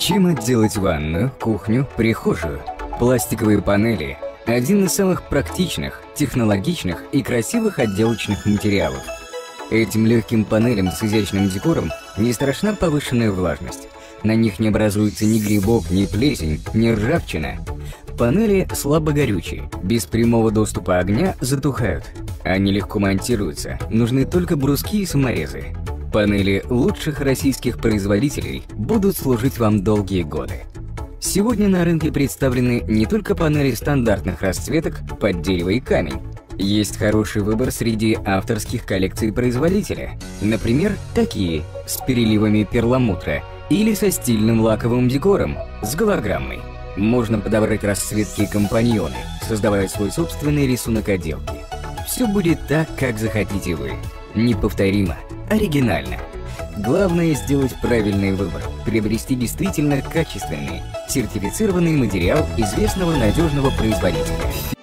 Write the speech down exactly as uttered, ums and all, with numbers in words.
Чем отделать ванную, кухню, прихожую? Пластиковые панели – один из самых практичных, технологичных и красивых отделочных материалов. Этим легким панелям с изящным декором не страшна повышенная влажность. На них не образуется ни грибок, ни плесень, ни ржавчина. Панели слабогорючие, без прямого доступа огня затухают. Они легко монтируются, нужны только бруски и саморезы. Панели лучших российских производителей будут служить вам долгие годы. Сегодня на рынке представлены не только панели стандартных расцветок под дерево и камень. Есть хороший выбор среди авторских коллекций производителя. Например, такие с переливами перламутра или со стильным лаковым декором с голограммой. Можно подобрать расцветки и компаньоны, создавая свой собственный рисунок отделки. Все будет так, как захотите вы. Неповторимо, оригинально. Главное сделать правильный выбор, приобрести действительно качественный, сертифицированный материал известного надежного производителя.